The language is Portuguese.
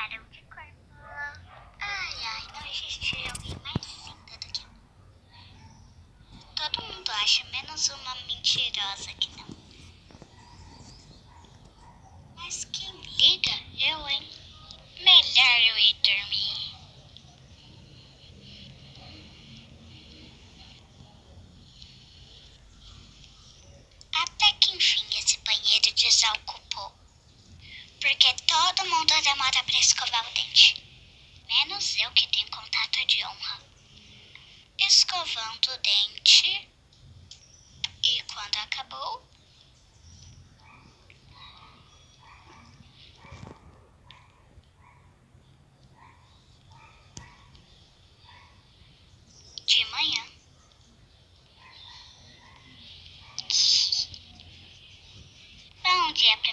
mudaram de corpo. Ai, ai, não existe alguém mais linda do que eu. Todo mundo acha, menos uma mentirosa que não. Mas quem liga? Eu, hein? Melhor eu ir dormir. Até que enfim esse banheiro desocupou. Porque todo mundo demora pra escovar o dente. Menos eu que tenho contato de honra. Escovando o dente. E quando acabou, de manhã, bom dia pra